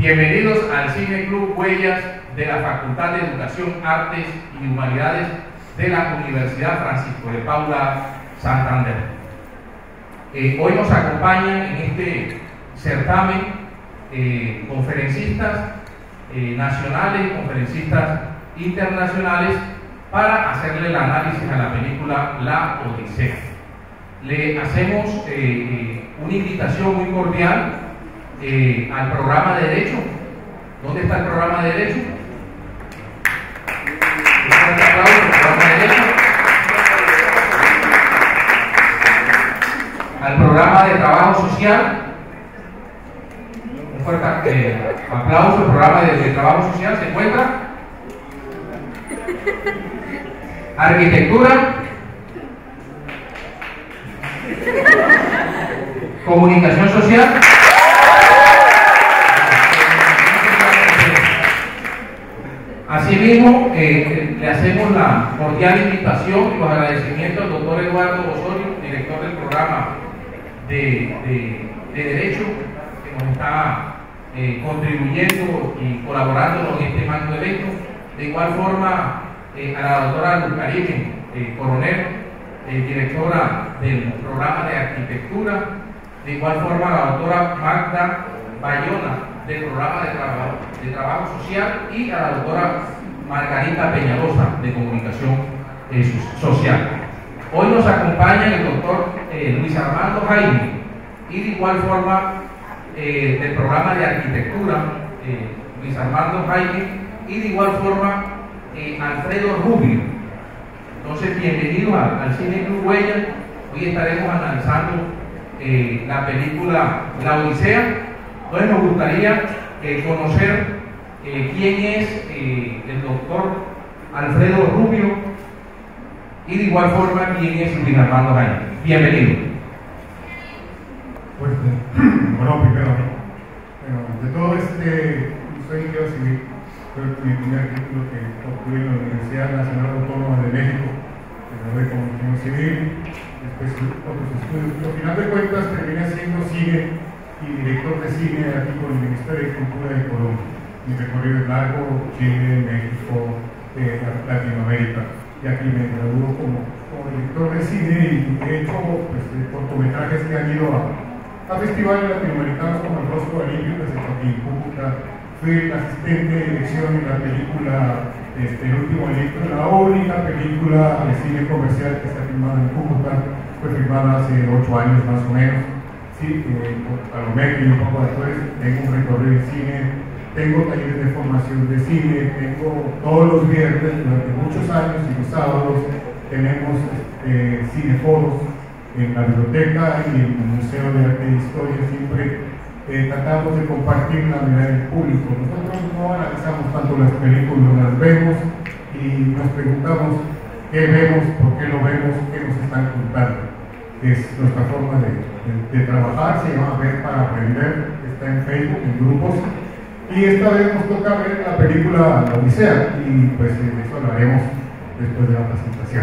Bienvenidos al Cine Club Huellas de la Facultad de Educación, Artes y Humanidades de la Universidad Francisco de Paula, Santander. Hoy nos acompañan en este certamen conferencistas nacionales y conferencistas internacionales para hacerle el análisis a la película La Odisea. Le hacemos una invitación muy cordial al programa de Derecho. ¿Dónde está el programa de Derecho? Un fuerte aplauso al programa de Derecho. Al programa de Trabajo Social. Un fuerte aplauso al programa de Trabajo Social. ¿Se encuentra? Arquitectura. Comunicación social. Asimismo, le hacemos la cordial invitación y los agradecimientos al doctor Eduardo Osorio, director del programa de Derecho, que nos está contribuyendo y colaborando en este magno evento. De igual forma, a la doctora Luz Karime Coronel, directora del programa de Arquitectura. De igual forma, a la doctora Magda Bayona, del programa de trabajo social, y a la doctora Margarita Peñalosa, de Comunicación Social. Hoy nos acompaña el doctor Luis Armando Jaime, y de igual forma del programa de Arquitectura, Luis Armando Jaime, y de igual forma Alfredo Rubio. Entonces, bienvenidos al Cine Club Huellas. Hoy estaremos analizando la película La Odisea. Entonces nos gustaría conocer quién es el doctor Alfredo Rubio y de igual forma quién es Luis Armando Jaime. Bienvenido. Pues, bueno, primero, de todo soy ingeniero civil. Fue mi primer título que obtuve en la Universidad Nacional Autónoma de México. Me gradué como ingeniero civil, después otros estudios. Pero al final de cuentas terminé haciendo cine y director de cine aquí con el Ministerio de Cultura de Colombia. Mi recorrido es largo: Chile, México, Latinoamérica. Y aquí me graduó como director de cine y he hecho cortometrajes que han ido a festivales latinoamericanos como el Rostro Alivio, que se hizo aquí en Cúcuta. Fui el asistente de dirección en la película El Último Electro, la única película de cine comercial que está filmada en Cúcuta. Fue filmada hace 8 años más o menos. Sí, por Palomeque y un poco después. Tengo un recorrido en cine, tengo talleres de formación de cine, tengo todos los viernes durante muchos años y los sábados tenemos cineforos en la biblioteca y en el Museo de Arte e Historia. Siempre tratamos de compartir la mirada del público. Nosotros no analizamos tanto las películas, las vemos y nos preguntamos qué vemos, por qué lo vemos, qué nos están contando. Es nuestra forma de trabajar. Se llama Ver para Aprender, está en Facebook, en grupos, y esta vez nos toca ver la película La Odisea, y pues de eso hablaremos después de la presentación.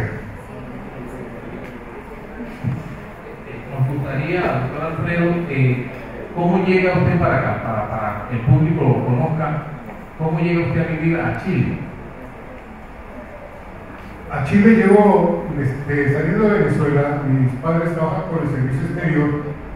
Nos gustaría, doctor Alfredo, ¿cómo llega usted para acá, para que el público lo conozca? ¿Cómo llega usted a vivir a Chile? A Chile llevo saliendo de Venezuela. Mis padres trabajan por el servicio exterior.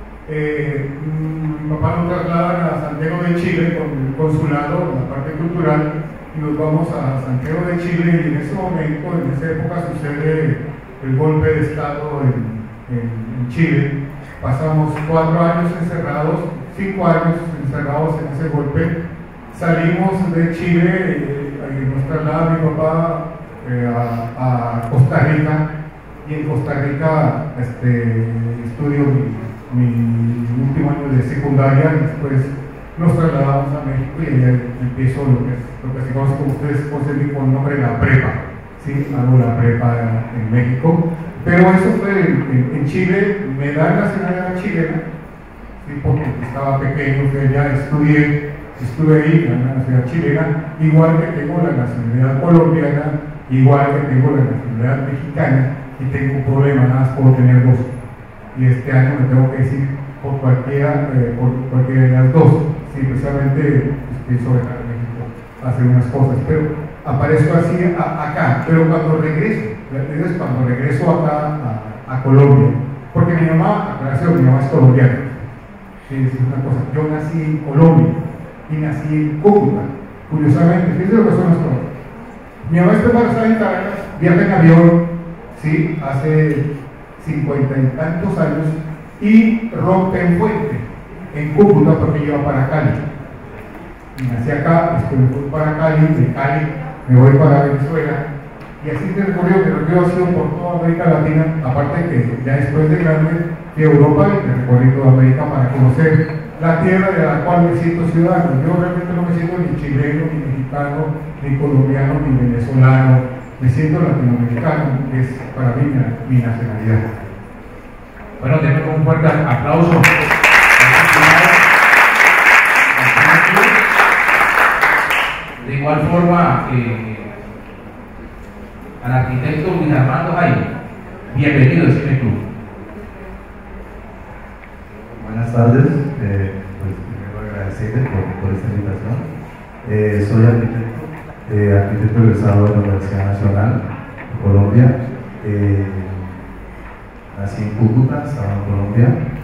Mi papá nos trasladan a Santiago de Chile con el consulado, la parte cultural, y nos vamos a Santiago de Chile, y en ese momento, en esa época, sucede el golpe de Estado en Chile. Pasamos 4 años encerrados, 5 años encerrados en ese golpe. Salimos de Chile, nos traslada mi papá a Costa Rica, y en Costa Rica estudio mi último año de secundaria, y después nos trasladamos a México y allá empiezo lo que se conoce, como ustedes conocen con el nombre de la prepa. Sí, hago la prepa en México, pero eso fue en Chile. Me da la nacionalidad chilena, sí, porque estaba pequeño, que ya estuve ahí en la nacionalidad chilena, igual que tengo la nacionalidad colombiana, igual que tengo la nacionalidad mexicana, y tengo un problema, nada más puedo tener 2. Y este año me tengo que decir por cualquiera de las 2. Sí, precisamente pienso viajar a México a hacer unas cosas, pero aparezco así acá. Pero cuando regreso acá a Colombia, porque mi mamá es colombiana, es una cosa, yo nací en Colombia y nací en Cúcuta, curiosamente, fíjense lo que son las cosas. Mi mamá está embarazada en Caracas, viaja en avión, ¿sí? Hace 50 y tantos años, y rompe en Fuente, en Cúcuta, porque iba para Cali. Y nací acá, después me fui para Cali, de Cali me voy para Venezuela, y así mi recorrido ha sido por toda América Latina, aparte que ya después de grande fui a Europa y me recorrí toda América para conocer la tierra de la cual me siento ciudadano. Yo realmente no me siento ni chileno, ni mexicano, ni colombiano, ni venezolano, me siento latinoamericano, que es para mí mi nacionalidad. Bueno, tenemos un fuerte aplauso. De igual forma, al arquitecto Luis Armando Jaime, bienvenido a Cine Club. Buenas tardes, pues primero agradecerles por esta invitación. Soy arquitecto egresado de la Universidad Nacional de Colombia. Nací en Cúcuta, estaba en Colombia.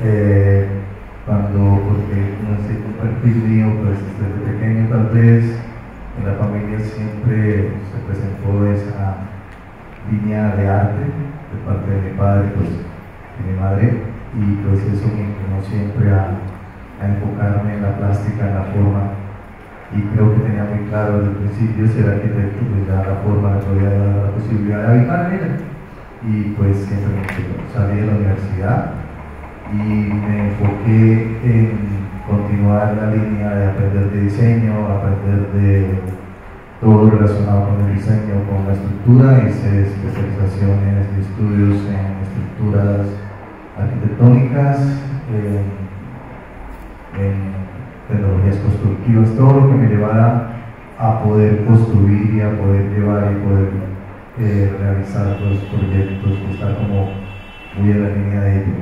Porque no sé, un perfil mío, pues desde pequeño tal vez en la familia siempre se presentó esa línea de arte de parte de mi padre, pues, y mi madre, y pues eso me inclinó siempre a enfocarme en la plástica, en la forma, y creo que tenía muy claro desde el principio ser arquitecto, pues ya la forma me podía dar la posibilidad de habitar en ella, y pues siempre me inclinó. Salí de la universidad y me enfoqué en continuar la línea de aprender de diseño, aprender de todo relacionado con el diseño, con la estructura. Hice especializaciones y estudios en estructuras arquitectónicas, en tecnologías constructivas, todo lo que me llevara a poder construir y a poder llevar y poder realizar los proyectos, estar como muy en la línea de ello.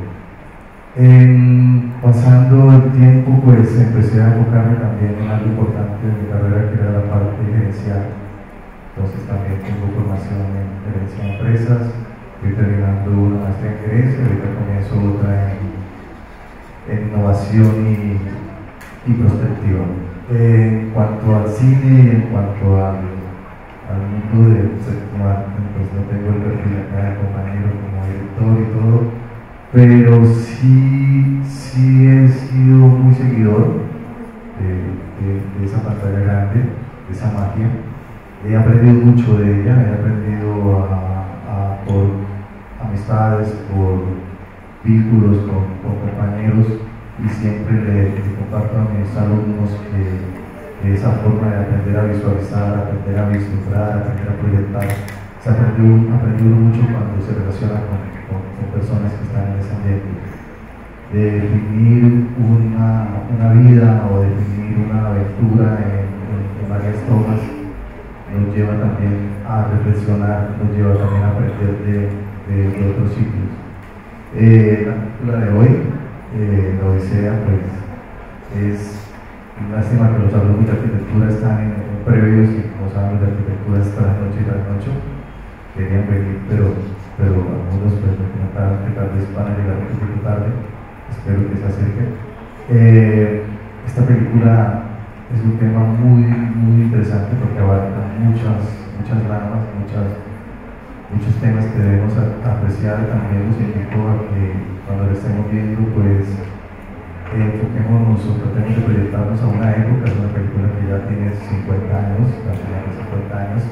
Pasando el tiempo, pues empecé a enfocarme también en algo importante de mi carrera, que era la parte gerencial. Entonces también tengo formación en gerencia de empresas, estoy terminando una maestría en gerencia, ahorita comienzo otra en innovación y prospectiva. En cuanto al cine y en cuanto al mundo del séptimo arte, pues no tengo el perfil acá de compañero como director y todo, pero sí he sido muy seguidor de esa pantalla grande, de esa magia. He aprendido mucho de ella, he aprendido por amistades, por vínculos con compañeros, y siempre le comparto a mis alumnos que esa forma de aprender a visualizar, aprender a vislumbrar, aprender a proyectar, se ha aprendido mucho cuando se relaciona con personas que están en ese ambiente. Definir una vida o definir una aventura en varias tomas nos lleva también a reflexionar, nos lleva también a aprender de otros sitios. La película de hoy, La Odisea, pues es lástima que los alumnos de arquitectura están en previos y como saben de arquitectura es tras noche y tras noche. Querían venir, pero algunos pues me comentaron que tal vez van a llegar un poquito tarde. Espero que se acerquen. Esta película es un tema muy interesante porque abarca muchas ramas, muchos temas que debemos apreciar. También los invito a que cuando lo estemos viendo, pues enfoquémonos o tratemos de proyectarnos a una época. Es una película que ya tiene 50 años, casi 50 años.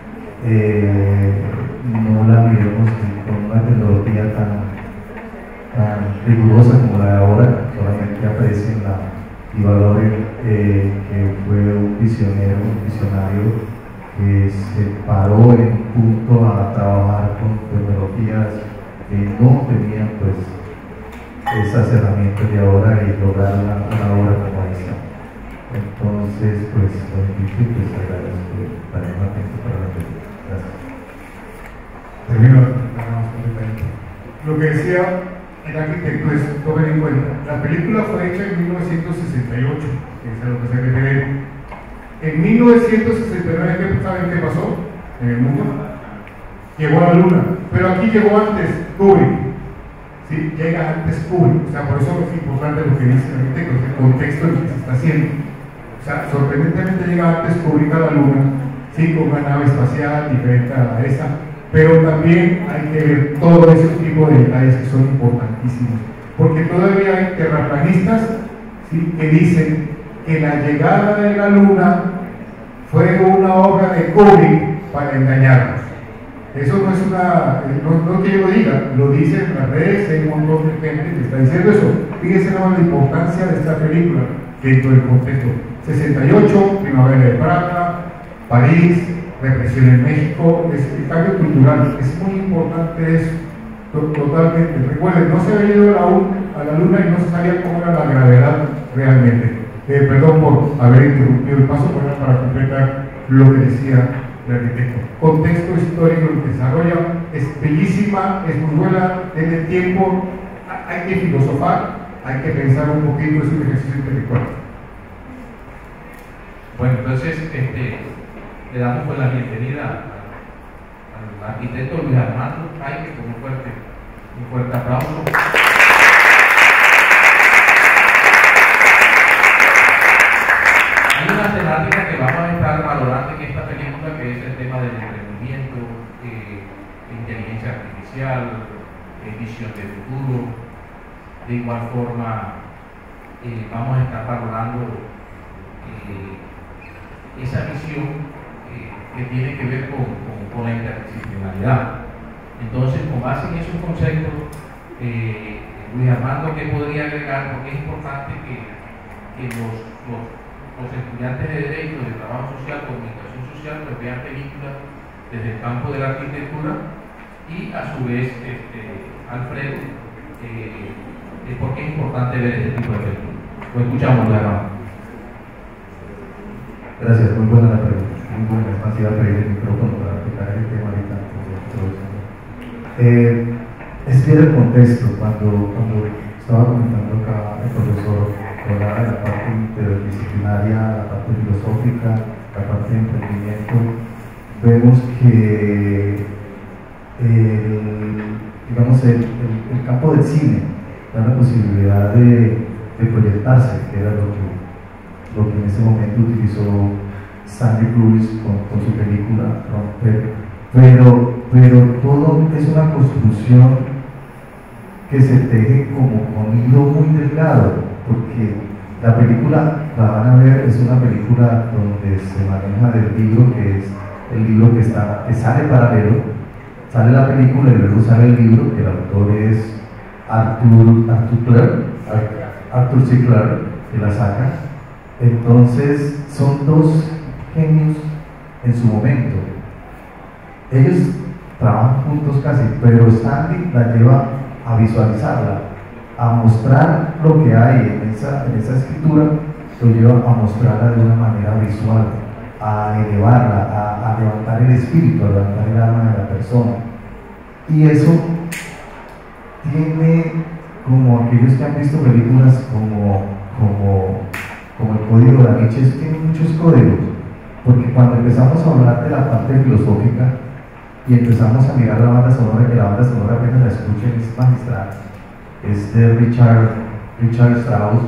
No la miremos con una tecnología tan rigurosa como la de ahora, solamente aprecien y valoren que fue un visionario que se paró en un punto a trabajar con tecnologías que no tenían pues esas herramientas de ahora y lograr una obra como esta. Entonces, pues lo invito y pues agradezco estar atento para la película. Gracias. Termino lo que decía el arquitecto es, tomen en cuenta, la película fue hecha en 1968, que es a lo que se refiere, En 1969, ¿saben qué pasó en el mundo? Llegó a la Luna, pero aquí llegó antes Kubrick. ¿Sí? Llega antes Kubrick, o sea, por eso es importante lo que dice el contexto en el que se está haciendo. O sea, sorprendentemente llega antes Kubrick a la Luna, sí, con una nave espacial diferente a esa, pero también hay que ver todo ese tipo de detalles que son importantísimos, porque todavía hay terraplanistas, ¿sí?, que dicen que la llegada de la Luna fue una obra de Kubrick para engañarnos. Eso no es no que yo lo diga, lo dicen en las redes, hay un montón de gente que está diciendo eso. Fíjense la importancia de esta película dentro del contexto. 68, Primavera de Praga, París, represión en México, el cambio cultural, es muy importante eso, totalmente. Recuerden, no se había ido aún a la Luna y no se sabía cómo era la gravedad realmente. Perdón por haber interrumpido el paso, para completar lo que decía el arquitecto. Contexto histórico que desarrolla es bellísima, es muy buena, tiene tiempo, hay que filosofar, hay que pensar un poquito, es un ejercicio intelectual. Bueno, entonces le damos pues la bienvenida al arquitecto Luis Armando Jaime con un fuerte aplauso. Hay una temática que vamos a estar valorando en esta película, que es el tema del emprendimiento, inteligencia artificial, visión de futuro. De igual forma, vamos a estar valorando esa visión que tiene que ver con la interdisciplinaridad. Entonces, con base en esos conceptos, Luis Armando, ¿qué podría agregar? Porque es importante que los estudiantes de Derecho, de Trabajo Social, Comunicación Social, pues vean películas desde el campo de la arquitectura y a su vez, Alfredo, por qué es importante ver este tipo de películas. Lo escuchamos, Luis Armando. Gracias, muy buena la pregunta. Muy buena, es más, iba a pedir el micrófono para tocar el tema ahorita. Es bien el contexto. Cuando estaba comentando acá el profesor, hablaba de la parte interdisciplinaria, la parte filosófica, la parte de emprendimiento, vemos que digamos el campo del cine da la posibilidad de proyectarse, que era lo que en ese momento utilizó Stanley Kubrick con su película Romper, pero todo es una construcción que se teje como con hilo muy delgado, porque la película, la van a ver, es una película donde se maneja del libro, que es el libro que sale paralelo, sale la película y luego sale el libro, que el autor es Arthur C. Clarke, que la saca. Entonces son dos genios en su momento. Ellos trabajan juntos casi, pero Stanley la lleva a visualizarla, a mostrar lo que hay en esa escritura, lo lleva a mostrarla de una manera visual, a elevarla, a levantar el espíritu, a levantar el alma de la persona. Y eso tiene, como aquellos que han visto películas como el Código Da Vinci, tiene muchos códigos, porque cuando empezamos a hablar de la parte filosófica y empezamos a mirar la banda sonora, que la banda sonora apenas la escuchen es magistral, es de Richard Strauss,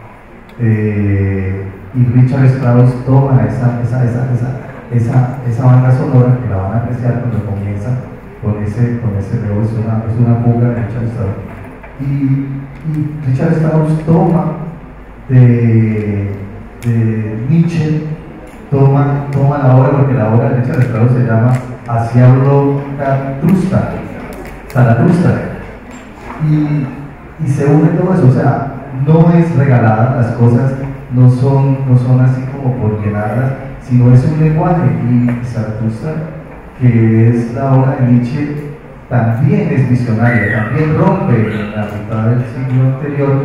y Richard Strauss toma esa banda sonora, que la van a apreciar cuando comienza con ese reo, es una fuga de Richard Strauss, y Richard Strauss toma de Nietzsche, toma la obra, porque la obra de Richard Strauss se llama Hacia habló Zaratustra, y se une todo eso. O sea, no es regalada, las cosas no son así como por llenarlas, sino es un lenguaje. Y Zaratustra, que es la obra de Nietzsche, también es visionaria, también rompe en la mitad del siglo anterior,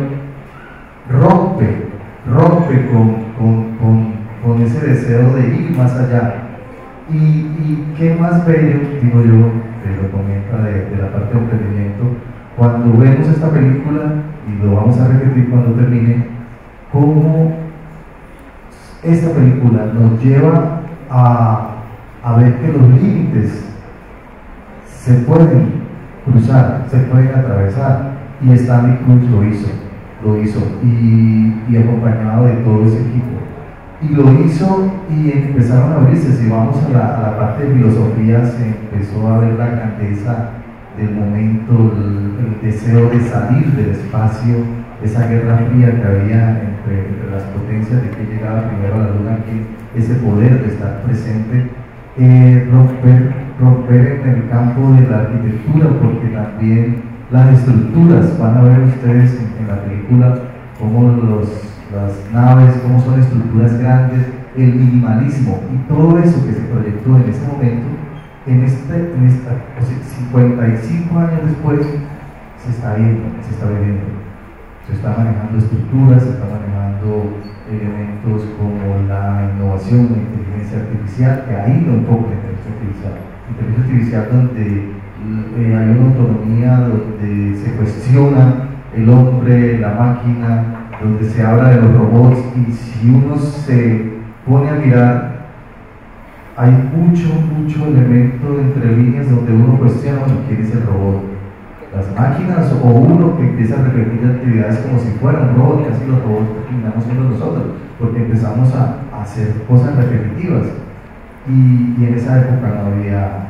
rompe con ese deseo de ir más allá. Y qué más bello, digo yo, que lo comenta de la parte de emprendimiento, cuando vemos esta película, y lo vamos a repetir cuando termine, cómo esta película nos lleva a ver que los límites se pueden cruzar, se pueden atravesar, y Stanley Kubrick lo hizo y acompañado de todo ese equipo. Y lo hizo y empezaron a abrirse. Si vamos a la parte de filosofía, se empezó a ver la grandeza del momento, el deseo de salir del espacio, esa guerra fría que había entre las potencias, de que llegaba primero a la luna, que ese poder de estar presente, romper en el campo de la arquitectura, porque también las estructuras, van a ver ustedes en la película cómo las naves, cómo son estructuras grandes, el minimalismo y todo eso que se proyectó en ese momento, en esta 55 años después, se está viendo, se está viviendo. Se está manejando estructuras, se está manejando elementos como la innovación, la inteligencia artificial, que ahí lo enfoca la inteligencia artificial donde hay una autonomía, donde se cuestiona el hombre, la máquina, donde se habla de los robots, y si uno se pone a mirar, hay mucho elemento entre líneas donde uno cuestiona, bueno, ¿quién es el robot? Las máquinas, o uno que empieza a repetir actividades como si fuera un robot, casi los robots terminamos siendo nosotros, porque empezamos a hacer cosas repetitivas, y en esa época no había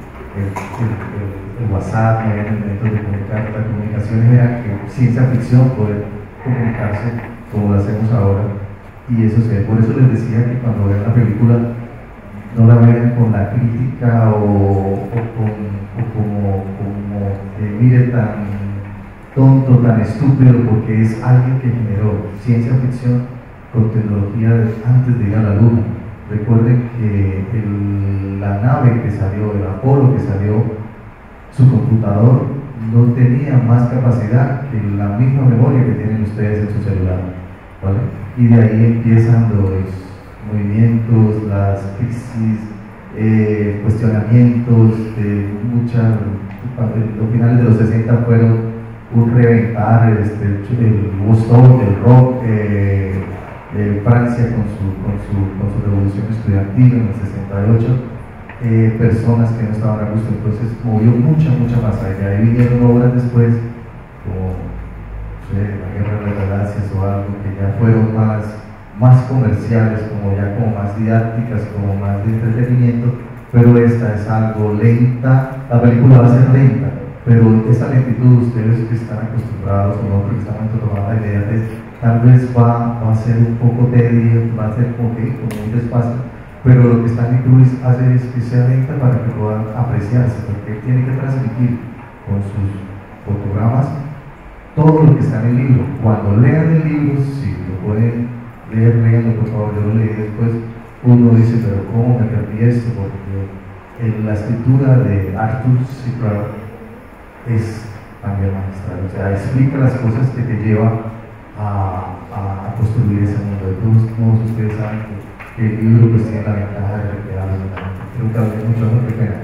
el WhatsApp, no había elementos de comunicar, las comunicaciones era ciencia ficción, poder comunicarse como lo hacemos ahora, y eso se ve. Por eso les decía que cuando vean la película no la vean con la crítica o como mire tan tonto, tan estúpido, porque es alguien que generó ciencia ficción con tecnología antes de ir a la luna. Recuerden que la nave que salió, el Apolo que salió, su computador no tenía más capacidad que la misma memoria que tienen ustedes en su celular, ¿vale? Y de ahí empiezan los movimientos, las crisis, cuestionamientos de los finales de los 60 fueron un reventar, el Woodstock, el rock, Francia con su revolución estudiantil en el 68, personas que no estaban a gusto, entonces movió mucha masa, y ahí vinieron obras después como La Guerra de las Galaxias o algo que ya fueron más comerciales, como más didácticas, como más de entretenimiento, pero esta es algo lenta. La película va a ser lenta, pero esa lentitud, ustedes que están acostumbrados o no, que están tomando la idea, tal vez va a ser un poco tedio, va a ser como muy despacio, pero lo que Stanley Kubrick hace es que sea lenta para que puedan apreciarse, porque tiene que transmitir con sus fotogramas todo lo que está en el libro. Cuando lean el libro, si lo pueden léanlo por favor, yo lo leí después, uno dice, pero ¿cómo me perdí esto? Porque en la escritura de Arthur C. Clarke es también magistral, o sea, explica las cosas que te llevan a construir ese mundo. De todos modos, ustedes saben que el libro pues tiene la ventaja de recrear la mente. Creo que hablé mucho, no, qué pena.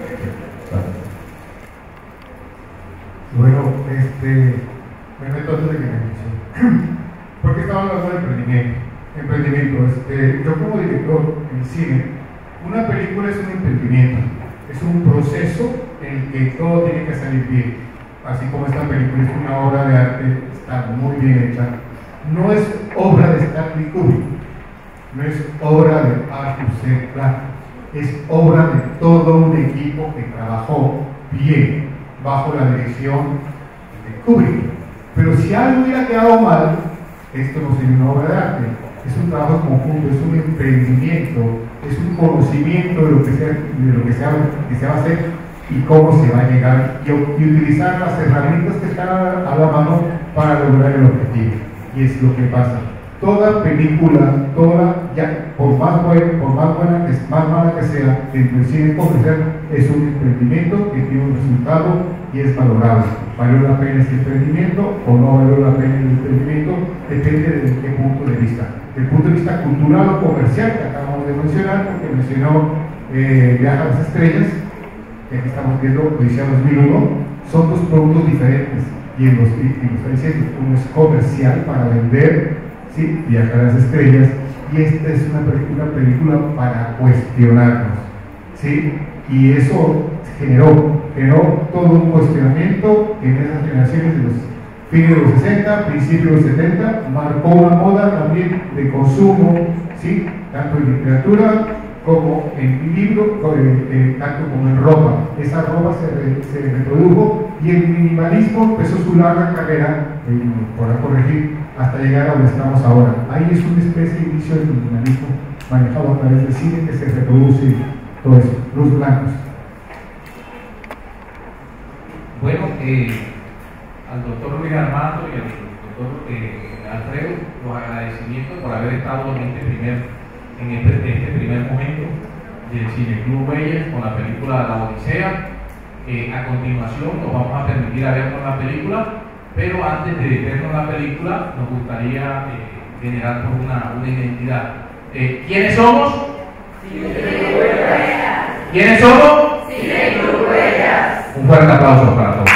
Bueno, me meto antes de que me escuchen. Porque estaba hablando de emprendimiento. Yo como director en cine, una película es un emprendimiento, es un proceso en el que todo tiene que salir bien. Así como esta película es una obra de arte, está muy bien hecha. No es obra de Stanley Kubrick, no es obra de Arthur C. Clarke, es obra de todo un equipo que trabajó bien bajo la dirección de Kubrick. Pero si algo hubiera quedado mal, esto no sería una obra de arte, es un trabajo conjunto, es un emprendimiento, es un conocimiento de lo que se va a hacer y cómo se va a llegar, y utilizar las herramientas que están a la mano para lograr el objetivo. Y es lo que pasa. Toda película, por más mala que sea, dentro del cine comercial, es un emprendimiento que tiene un resultado y es valorable. ¿Valió la pena este emprendimiento o no valió la pena el emprendimiento? Depende de qué punto de vista. Del punto de vista cultural o comercial, que acabamos de mencionar, porque mencionó Viaje a las Estrellas, que aquí estamos viendo Odisea 2001, son dos productos diferentes. Y lo está diciendo, uno es comercial para vender, ¿sí? Viajar a las Estrellas, y esta es una película para cuestionarnos, ¿sí? Y eso generó todo un cuestionamiento en esas generaciones de los fines de los 60, principios de los 70, marcó una moda también de consumo, ¿sí? Tanto en literatura como en libro, tanto como en ropa. Esa ropa se reprodujo y el minimalismo empezó su larga carrera, por corregir, hasta llegar a donde estamos ahora. Ahí es una especie de inicio del minimalismo manejado a través del cine que se reproduce todo eso, los blancos. Bueno, al doctor Luis Armando y al doctor Alfredo, los agradecimientos por haber estado en este primer momento del Cineclub Huellas con la película La Odisea. A continuación nos vamos a permitir a vernos la película, pero antes de vernos la película nos gustaría generar una identidad. ¿Quiénes somos? Cineclub Huellas. ¿Quiénes somos? Cineclub Huellas. Un fuerte aplauso para todos.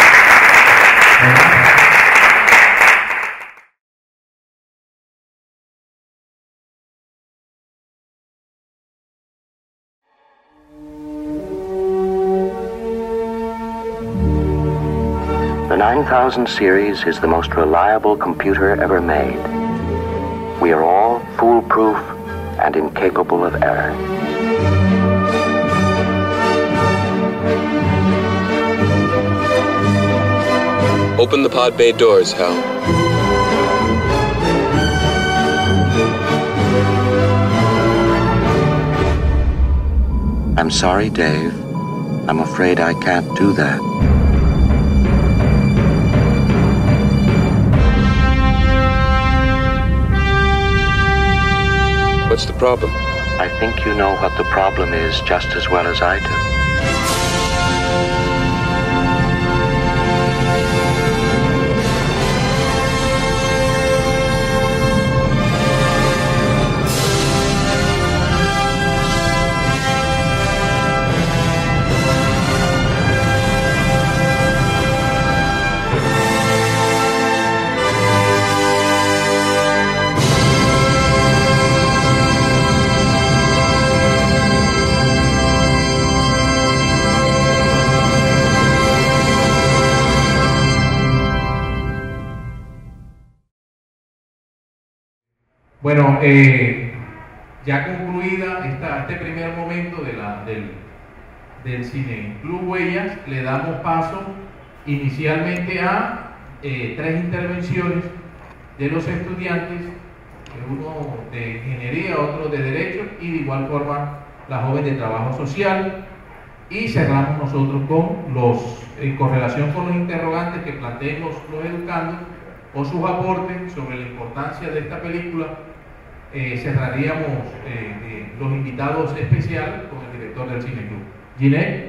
The 9000 series is the most reliable computer ever made. We are all foolproof and incapable of error. Open the pod bay doors, Hal. I'm sorry, Dave. I'm afraid I can't do that. What's the problem? I think you know what the problem is just as well as I do. Bueno, ya concluida este primer momento del Cineclub Huellas, le damos paso inicialmente a 3 intervenciones de los estudiantes, uno de ingeniería, otro de derecho y de igual forma la joven de trabajo social, y cerramos nosotros con relación con los interrogantes que planteen los educandos o sus aportes sobre la importancia de esta película. Cerraríamos los invitados especiales con el director del Cineclub. Ginette.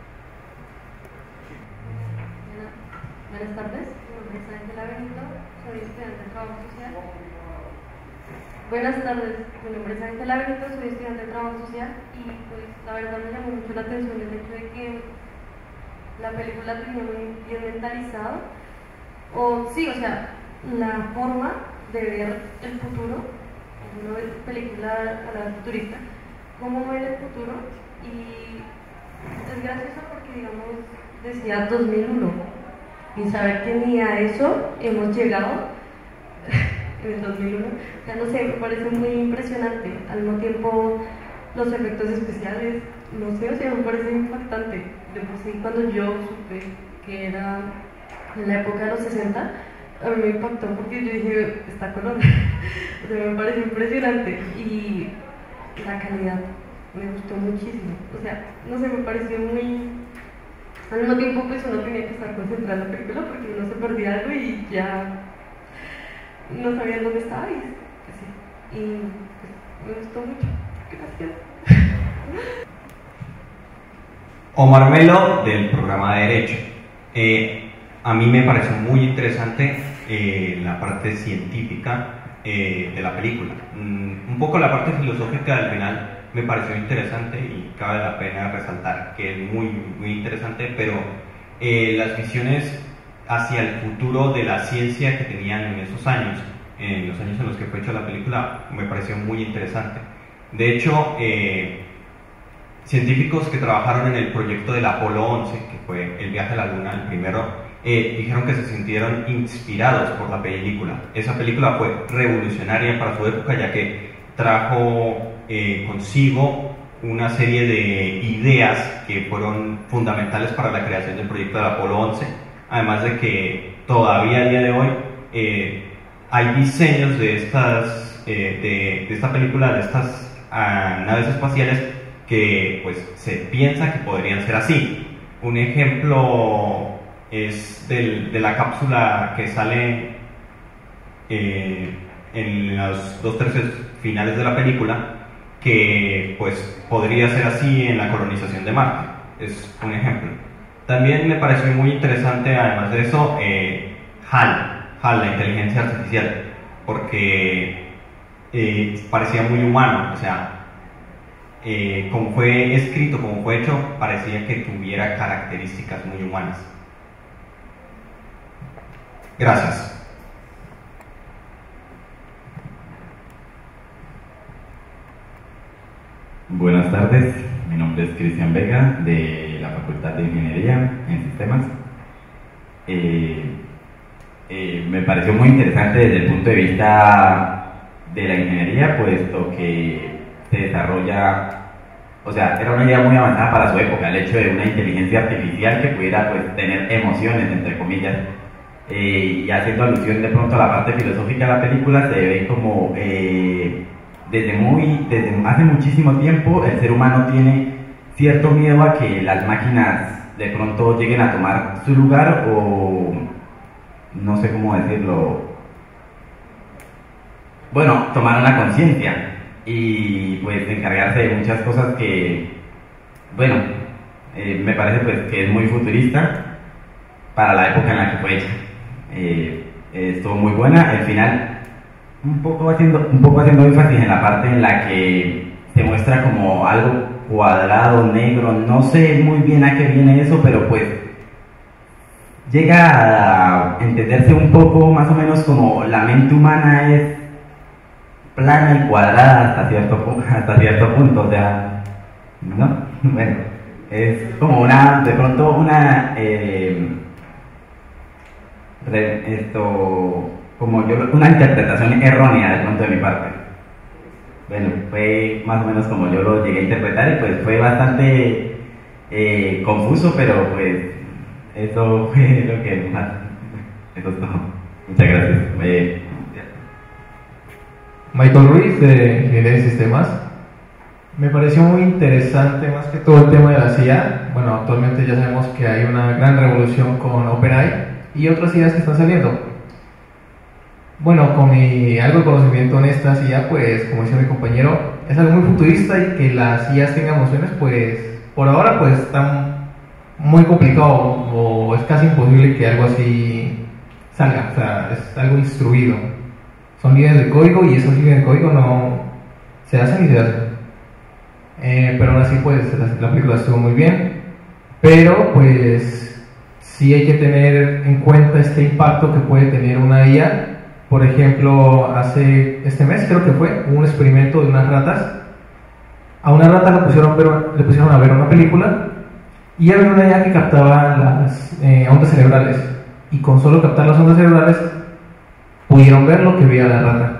Buenas tardes, mi nombre es Ángela Benito, soy estudiante de trabajo social. Buenas tardes, mi nombre es Ángela Benito, soy estudiante de trabajo social y pues la verdad me llamó mucho la atención el hecho de que la película tenía muy bien mentalizado, o sea, la forma de ver el futuro. Una película a la futurista, cómo ver el futuro, y es gracioso porque, digamos, decía 2001 y saber que ni a eso hemos llegado en el 2001, o sea, no sé, me parece muy impresionante. Al mismo tiempo, los efectos especiales, no sé, o sea, me parece impactante. De por sí, cuando yo supe que era en la época de los 60, a mí me impactó porque yo dije, está color. O sea, me parece impresionante y la calidad me gustó muchísimo. O sea, no sé, me pareció muy... Al mismo tiempo, pues uno tenía que estar concentrado en la película porque uno se perdía algo y ya no sabía dónde estaba y pues, sí. Y pues, me gustó mucho. Gracias. Omar Melo, del programa de Derecho. A mí me pareció muy interesante la parte científica de la película. Un poco la parte filosófica del final me pareció interesante y cabe la pena resaltar que es muy, muy interesante, pero las visiones hacia el futuro de la ciencia que tenían en esos años en los años en los que fue hecha la película, me pareció muy interesante. De hecho, científicos que trabajaron en el proyecto del Apolo 11, que fue el viaje a la Luna, el primero, dijeron que se sintieron inspirados por la película. Esa película fue revolucionaria para su época, ya que trajo consigo una serie de ideas que fueron fundamentales para la creación del proyecto del Apolo 11, además de que todavía a día de hoy hay diseños de esta película, de estas naves espaciales que pues se piensa que podrían ser así. Un ejemplo es de la cápsula que sale en los 2/3 finales de la película, que pues podría ser así en la colonización de Marte. Es un ejemplo. También me pareció muy interesante, además de eso, HAL, la inteligencia artificial, porque parecía muy humano, o sea, como fue escrito, como fue hecho, parecía que tuviera características muy humanas. Gracias. Buenas tardes, mi nombre es Cristian Vega, de la Facultad de Ingeniería en Sistemas. Me pareció muy interesante desde el punto de vista de la ingeniería, puesto que se desarrolla, o sea, era una idea muy avanzada para su época, el hecho de una inteligencia artificial que pudiera pues tener emociones, entre comillas, y haciendo alusión de pronto a la parte filosófica de la película, se ve como desde hace muchísimo tiempo el ser humano tiene cierto miedo a que las máquinas de pronto lleguen a tomar su lugar, o no sé cómo decirlo, bueno, tomar una conciencia y pues encargarse de muchas cosas que, bueno, me parece pues que es muy futurista para la época en la que fue hecha. Estuvo muy buena. El final un poco haciendo énfasis en la parte en la que se muestra como algo cuadrado, negro, no sé muy bien a qué viene eso, pero pues llega a entenderse un poco más o menos como la mente humana es plana y cuadrada hasta cierto punto, o sea, ¿no? Bueno, es como de pronto una una interpretación errónea de pronto de mi parte. Bueno, fue más o menos como yo lo llegué a interpretar, y pues fue bastante confuso, pero pues eso fue lo que más. Eso es todo. Muchas gracias. Michael Ruiz, de Ingeniería de Sistemas. Me pareció muy interesante más que todo el tema de la CIA. Bueno, actualmente ya sabemos que hay una gran revolución con OpenAI y otras ideas que están saliendo. Bueno, con algo de conocimiento en esta CIA, pues como decía mi compañero, es algo muy futurista, y que las IAs tengan emociones, pues por ahora pues está muy complicado, o es casi imposible que algo así salga. O sea, es algo instruido. Son líneas de código, y esas líneas de código no se hacen y se hacen. Pero aún así pues la película estuvo muy bien, pero pues sí hay que tener en cuenta este impacto que puede tener una IA. Por ejemplo, este mes creo que hubo un experimento de unas ratas. A una rata le pusieron a ver una película, y había una IA que captaba las ondas cerebrales, y con solo captar las ondas cerebrales pudieron ver lo que veía la rata.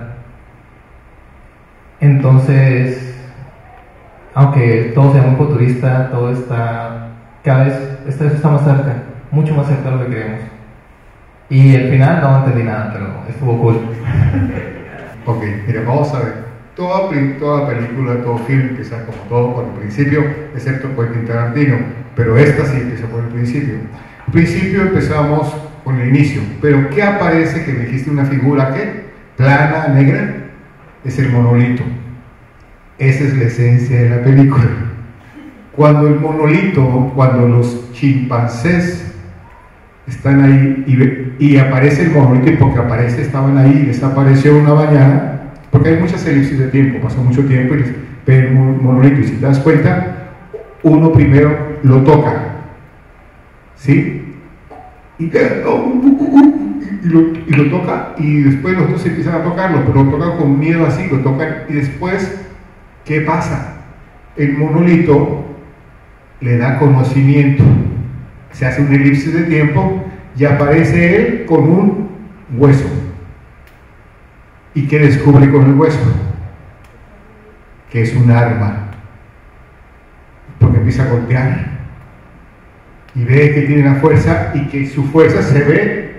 Entonces, aunque todo sea muy futurista, todo está cada vez está más cerca, mucho más cerca de lo que creemos. Y al final no entendí nada, pero estuvo cool. Ok, mira, vamos a ver. Toda película, todo film empieza como todo por el principio, excepto Quentin Tarantino, pero esta sí empieza por el principio. Al principio empezamos con el inicio, pero ¿qué aparece? Que me dijiste una figura, ¿qué? Plana, negra, es el monolito. Esa es la esencia de la película. Cuando los chimpancés están ahí y aparece el monolito, y porque estaban ahí y desapareció una mañana, porque hay muchas elipsis de tiempo, pasó mucho tiempo y les ve el monolito, y si te das cuenta, uno primero lo toca, ¿sí? y lo toca, y después los otros empiezan a tocarlo, pero lo tocan con miedo así, lo tocan, y después, ¿qué pasa? El monolito le da conocimiento, se hace un elipsis de tiempo y aparece él con un hueso. ¿Y qué descubre con el hueso? Que es un arma, porque empieza a golpear y ve que tiene la fuerza y que su fuerza se ve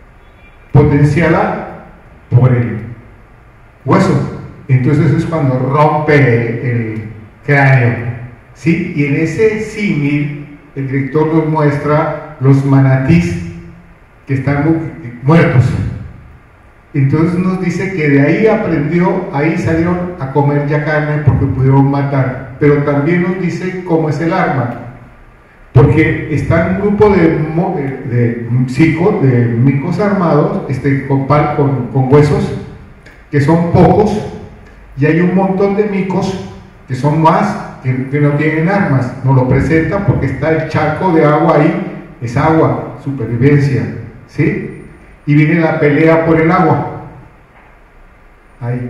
potenciada por el hueso. Entonces es cuando rompe el cráneo, ¿sí? Y en ese símil el director nos muestra los manatís que están muertos. Entonces nos dice que de ahí aprendió, ahí salieron a comer ya carne porque pudieron matar, pero también nos dice cómo es el arma, porque está un grupo de micos armados, con huesos, que son pocos, y hay un montón de micos que son más, que no tienen armas, nos lo presentan porque está el charco de agua ahí, es agua, supervivencia, ¿sí? Y viene la pelea por el agua, ahí.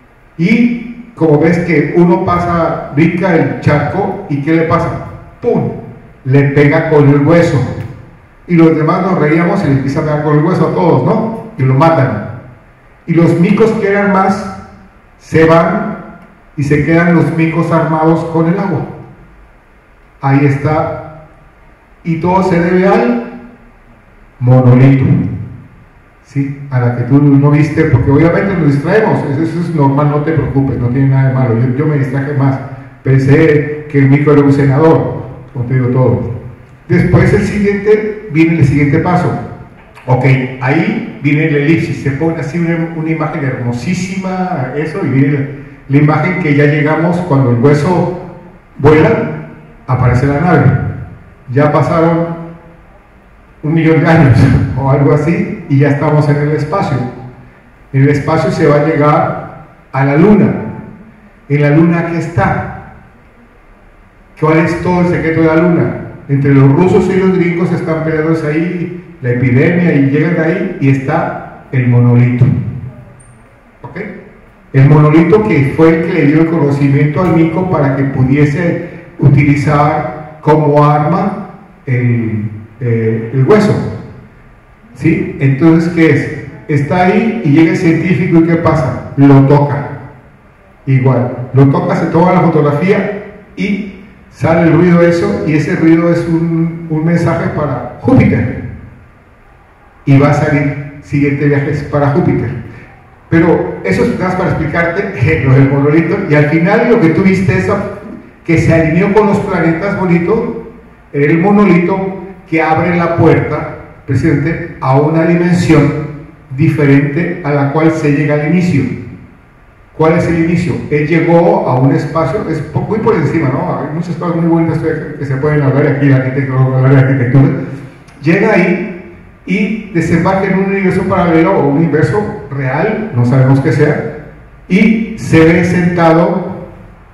Y como ves que uno brinca el charco, ¿y qué le pasa? ¡Pum! Le pega con el hueso. Y los demás nos reíamos y le empiezan a pegar con el hueso a todos, ¿no? Y lo matan. Y los micos que eran más, se van y se quedan los micos armados con el agua. Ahí está. Y todo se debe al monolito, ¿sí? A la que tú no viste, porque obviamente nos distraemos, eso es normal, no te preocupes, no tiene nada de malo. Yo me distraje más, pensé que el micro era un senador, como te digo todo. Después viene el siguiente paso. Ok, ahí viene el elipsis, se pone así una imagen hermosísima, eso, y viene la imagen que ya llegamos cuando el hueso vuela, aparece la nave. Ya pasaron 1.000.000 de años o algo así y ya estamos en el espacio. En el espacio se va a llegar a la luna. En la luna, ¿qué está? ¿Cuál es todo el secreto de la luna? Entre los rusos y los gringos están peleándose ahí la epidemia y llegan ahí y está el monolito. ¿Ok? El monolito que fue el que le dio el conocimiento al mico para que pudiese utilizar como arma el hueso, ¿sí? Entonces, ¿qué es? Está ahí y llega el científico y ¿qué pasa? Lo toca, igual, lo toca, se toma la fotografía y sale el ruido de eso, y ese ruido es un mensaje para Júpiter, y va a salir siguiente viajes para Júpiter. Pero eso es más para explicarte lo del monolito, y al final lo que tú viste es que se alineó con los planetas bonitos, era el monolito que abre la puerta, presidente, a una dimensión diferente a la cual se llega al inicio. ¿Cuál es el inicio? Él llegó a un espacio, es muy por encima, ¿no? Hay muchas cosas muy bonitas que se pueden hablar aquí, la arquitectura. Llega ahí y desembarca en un universo paralelo o un universo real, no sabemos qué sea, y se ve sentado,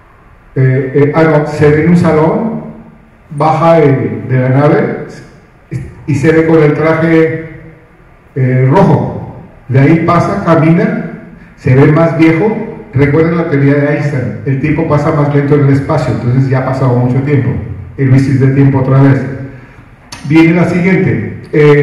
se ve en un salón, baja de la nave y se ve con el traje rojo. De ahí pasa, camina, se ve más viejo. Recuerden la teoría de Einstein, el tiempo pasa más lento en el espacio, entonces ya ha pasado mucho tiempo, el elipsis de tiempo otra vez. Viene la siguiente,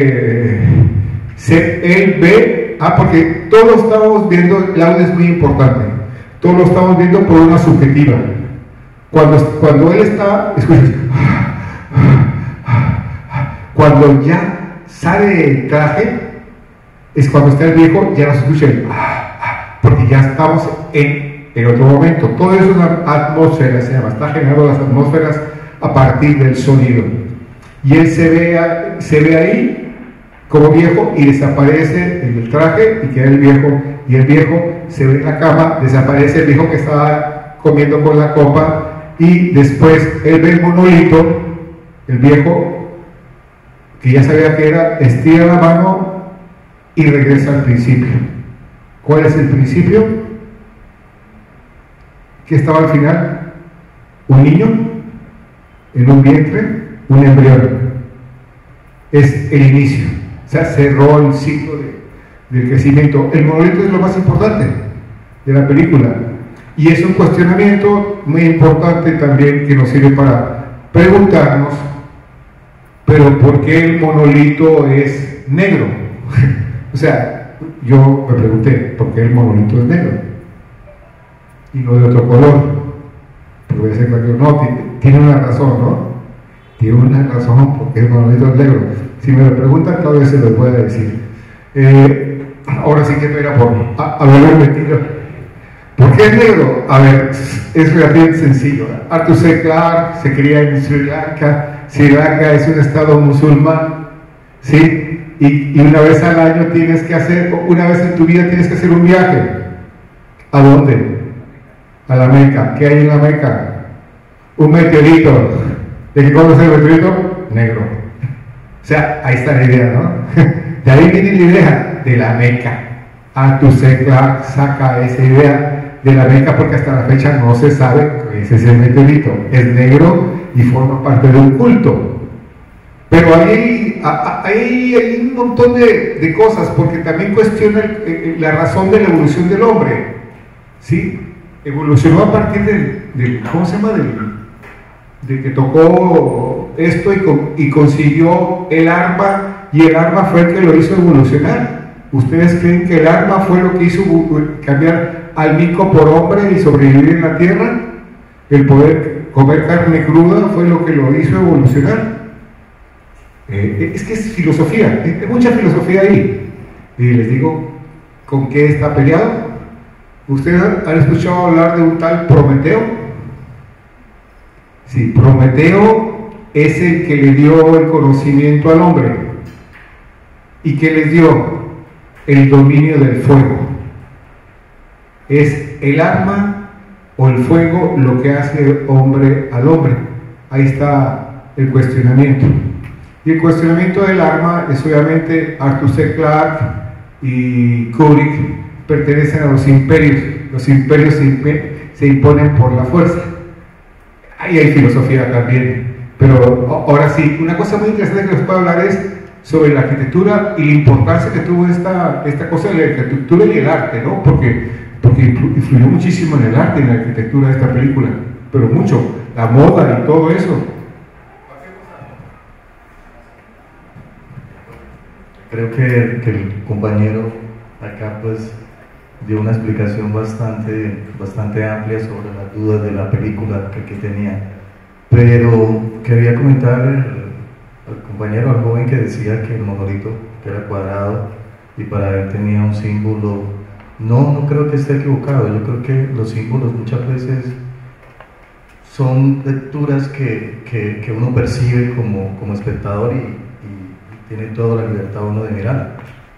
él ve, porque todos lo estamos viendo, el audio es muy importante, todos lo estamos viendo por una subjetiva. Cuando él está, escuchen, cuando ya sale el traje, es cuando está el viejo, ya no se escucha el porque ya estamos en otro momento. Todo eso es una atmósfera, se llama, está generando las atmósferas a partir del sonido. Y él se ve ahí como viejo y desaparece el traje y queda el viejo, y el viejo se ve en la cama, desaparece el viejo que estaba comiendo con la copa, y después él ve el monolito, el viejo que ya sabía que era, estira la mano y regresa al principio. ¿Cuál es el principio? ¿Qué estaba al final? Un niño en un vientre, un embrión. Es el inicio. sea, cerró el ciclo del crecimiento. El monolito es lo más importante de la película, y es un cuestionamiento muy importante también que nos sirve para preguntarnos, pero ¿por qué el monolito es negro? O sea, yo me pregunté, ¿por qué el monolito es negro? Y no de otro color. Porque voy a decir, no, tiene una razón, ¿no? Tiene una razón porque el monolito es negro. Si me lo preguntan, tal vez se lo pueda decir. Ahora sí que me era por haberlo metido. ¿Por qué es negro? A ver, es relativamente sencillo. Arthur C. Clarke se cría en Sri Lanka. Sri Lanka es un estado musulmán, ¿sí? Y una vez al año tienes que hacer, una vez en tu vida tienes que hacer un viaje. ¿A dónde? A la Meca. ¿Qué hay en la Meca? Un meteorito. ¿De qué color es el meteorito? Negro. O sea, ahí está la idea, ¿no? De ahí viene la idea de la Meca. Arthur C. Clarke saca esa idea de la Meca porque hasta la fecha no se sabe que ese es el meteorito. Es negro y forma parte de un culto. Pero ahí hay un montón de cosas, porque también cuestiona la razón de la evolución del hombre, ¿sí? Evolucionó a partir del ¿cómo se llama? De que tocó esto y consiguió el arma, y el arma fue el que lo hizo evolucionar. ¿Ustedes creen que el arma fue lo que hizo cambiar al mico por hombre y sobrevivir en la tierra? El poder comer carne cruda fue lo que lo hizo evolucionar. Es que es filosofía, hay mucha filosofía ahí. Y les digo, ¿con qué está peleado? ¿Ustedes han escuchado hablar de un tal Prometeo? Sí, Prometeo es el que le dio el conocimiento al hombre. ¿Y qué les dio? El dominio del fuego. Es el arma o el fuego lo que hace hombre al hombre. Ahí está el cuestionamiento. Y el cuestionamiento del arma es obviamente Arthur C. Clarke y Kubrick pertenecen a los imperios. Los imperios se imponen por la fuerza. Ahí hay filosofía también. Pero ahora sí, una cosa muy interesante que les puedo hablar es sobre la arquitectura y la importancia que tuvo esta cosa de la arquitectura y el arte, ¿no? Porque influyó muchísimo en el arte y en la arquitectura de esta película, pero mucho, la moda y todo eso. Creo que el compañero acá pues dio una explicación bastante amplia sobre las dudas de la película que tenía, pero quería comentar al compañero, al joven que decía que el monolito que era cuadrado y para él tenía un símbolo. No creo que esté equivocado. Yo creo que los símbolos muchas veces son lecturas que uno percibe como espectador y tiene toda la libertad uno de mirar.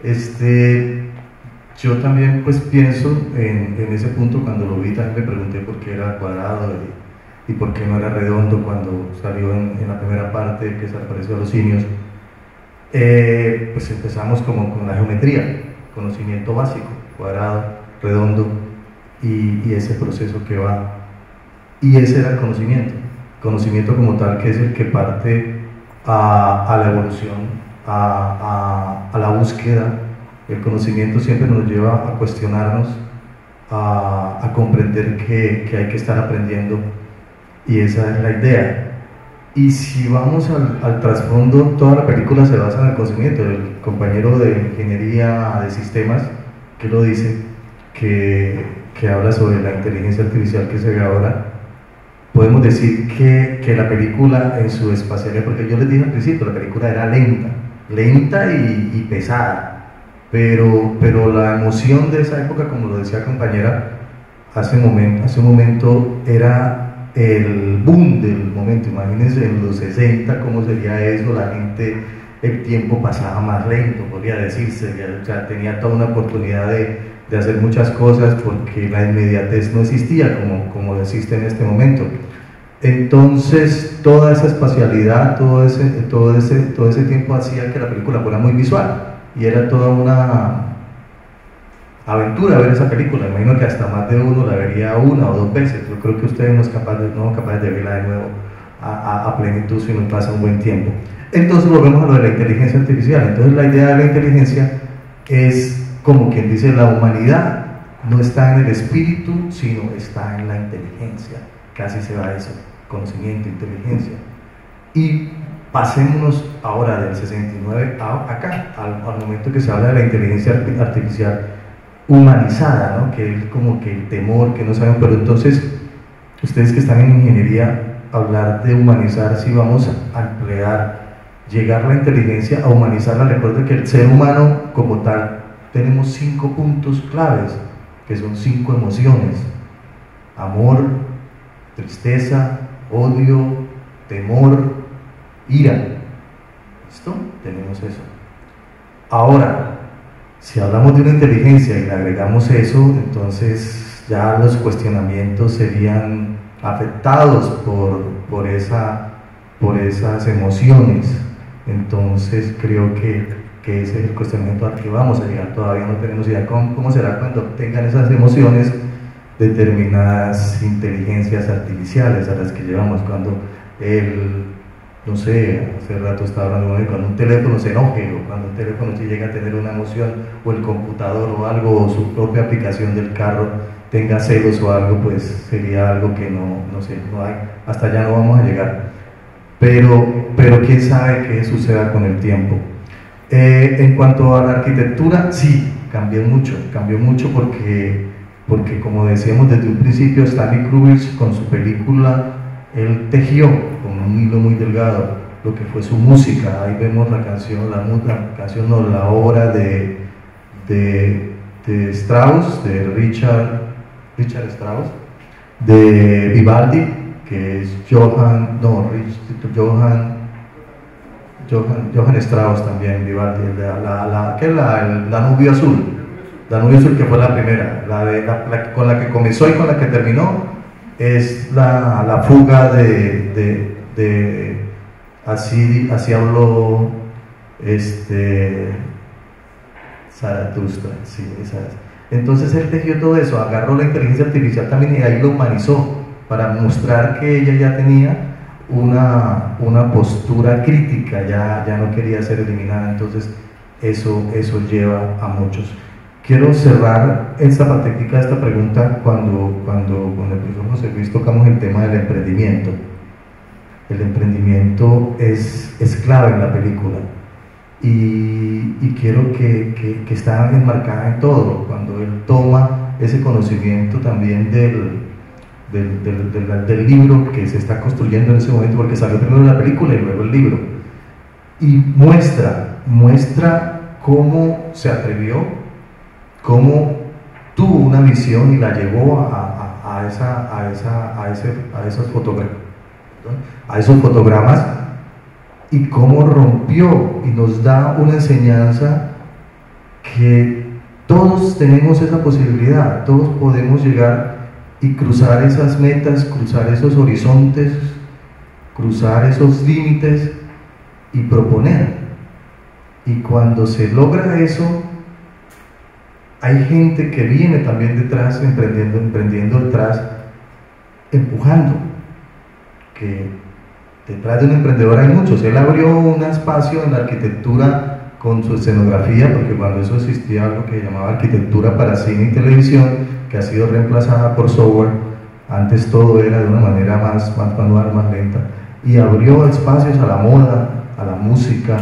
Yo también pues pienso en ese punto. Cuando lo vi también me pregunté por qué era cuadrado y por qué no era redondo cuando salió en la primera parte que se apareció a los simios. Pues empezamos como con la geometría, conocimiento básico, cuadrado, redondo, y ese proceso que va, y ese era el conocimiento como tal, que es el que parte a la evolución, a la búsqueda. El conocimiento siempre nos lleva a cuestionarnos, a comprender que hay que estar aprendiendo, y esa es la idea. Y si vamos al trasfondo, toda la película se basa en el conocimiento. El compañero de ingeniería de sistemas que lo dice, que habla sobre la inteligencia artificial que se ve ahora, podemos decir que la película en su espacialidad, porque yo les dije al principio, la película era lenta y pesada, pero la emoción de esa época, como lo decía la compañera hace un momento, era el boom del momento. Imagínense en los 60 cómo sería eso, la gente, el tiempo pasaba más lento, podría decirse, o sea, tenía toda una oportunidad de hacer muchas cosas porque la inmediatez no existía como existe en este momento. Entonces toda esa espacialidad, todo ese tiempo hacía que la película fuera muy visual, y era toda una aventura ver esa película. Imagino que hasta más de uno la vería una o dos veces. Yo creo que ustedes no son capaces de verla de nuevo a plenitud si no pasa un buen tiempo. Entonces volvemos a lo de la inteligencia artificial. Entonces la idea de la inteligencia es, como quien dice, la humanidad no está en el espíritu, sino está en la inteligencia. Casi se va a eso, conocimiento, inteligencia. Y pasémonos ahora del 69 acá, al momento que se habla de la inteligencia artificial humanizada, ¿no? Que es como que el temor, que no saben, pero entonces, ustedes que están en ingeniería, hablar de humanizar, si vamos a emplear, llegar la inteligencia a humanizarla. Recuerden que el ser humano como tal, tenemos 5 puntos claves, que son 5 emociones: amor, tristeza, odio, temor, ira. ¿Listo? Tenemos eso. Ahora, si hablamos de una inteligencia y le agregamos eso, entonces ya los cuestionamientos serían afectados por esas emociones. Entonces creo que ese es el cuestionamiento al que vamos a llegar. Todavía no tenemos idea cómo será cuando tengan esas emociones determinadas inteligencias artificiales a las que llevamos, cuando no sé, hace rato estaba hablando de cuando un teléfono se enoje, o cuando un teléfono sí llega a tener una emoción, o el computador o algo, o su propia aplicación del carro tenga celos o algo, pues sería algo que no sé, no hay, hasta allá no vamos a llegar. Pero quién sabe qué suceda con el tiempo. En cuanto a la arquitectura, sí, cambió mucho porque como decíamos desde un principio, Stanley Kubrick con su película, él tejió con un hilo muy delgado lo que fue su música. Ahí vemos la canción, la obra de Strauss, de Richard Strauss, de Vivaldi, que es Johann Strauss también, Vivaldi, el Danubio Azul, que fue la primera, con la que comenzó y con la que terminó, es la fuga de así habló Zaratustra, sí, esa es. Entonces él tejió todo eso, agarró la inteligencia artificial también y ahí lo humanizó para mostrar que ella ya tenía una postura crítica, ya no quería ser eliminada. Entonces eso lleva a muchos. Quiero cerrar esta patética, esta pregunta, cuando con el profesor José Luis tocamos el tema del emprendimiento. El emprendimiento es clave en la película y quiero que está enmarcada en todo, cuando él toma ese conocimiento también del libro que se está construyendo en ese momento, porque salió primero la película y luego el libro, y muestra cómo se atrevió, cómo tuvo una visión y la llevó a esos fotogramas, y cómo rompió y nos da una enseñanza que todos tenemos esa posibilidad, todos podemos llegar y cruzar esas metas, cruzar esos horizontes, cruzar esos límites y proponer. Y cuando se logra eso, hay gente que viene también detrás, emprendiendo detrás, empujando. Que detrás de un emprendedor hay muchos. Él abrió un espacio en la arquitectura con su escenografía, porque cuando eso existía algo que llamaba arquitectura para cine y televisión, que ha sido reemplazada por software. Antes todo era de una manera más manual, más lenta, y abrió espacios a la moda, a la música,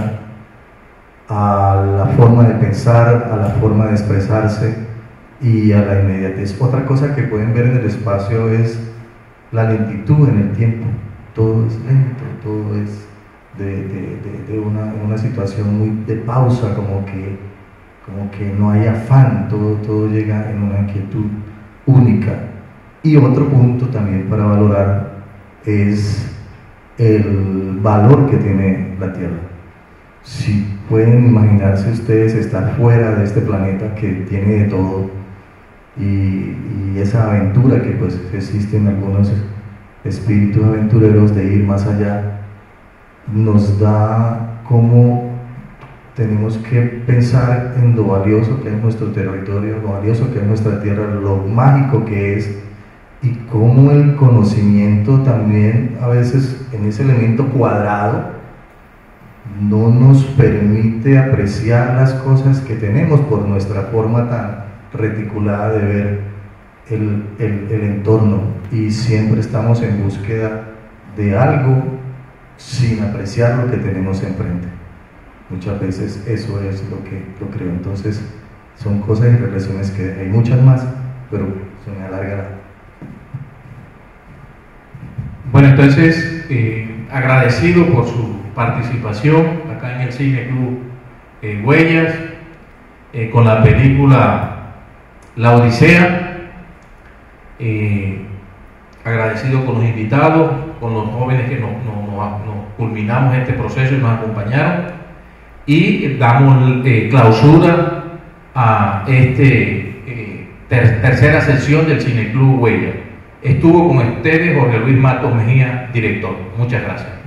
a la forma de pensar, a la forma de expresarse y a la inmediatez. Otra cosa que pueden ver en el espacio es la lentitud en el tiempo. Todo es lento, todo es de una situación muy de pausa, como que no hay afán, todo llega en una quietud única. Y otro punto también para valorar es el valor que tiene la Tierra. Si pueden imaginarse ustedes estar fuera de este planeta que tiene de todo, y esa aventura que pues existe en algunos espíritus aventureros de ir más allá, nos da como tenemos que pensar en lo valioso que es nuestro territorio, lo valioso que es nuestra tierra, lo mágico que es, y cómo el conocimiento también a veces en ese elemento cuadrado no nos permite apreciar las cosas que tenemos por nuestra forma tan reticulada de ver el entorno, y siempre estamos en búsqueda de algo sin apreciar lo que tenemos enfrente. Muchas veces eso es lo que yo creo. Entonces son cosas y relaciones que hay muchas más, pero se me alarga. Bueno, entonces agradecido por su participación acá en el Cine Club Huellas con la película La Odisea. Agradecido con los invitados, con los jóvenes que nos culminamos este proceso y nos acompañaron, y damos clausura a tercera sesión del Cine Club Huellas. Estuvo con ustedes Jorge Luis Matos Mejía, director. Muchas gracias.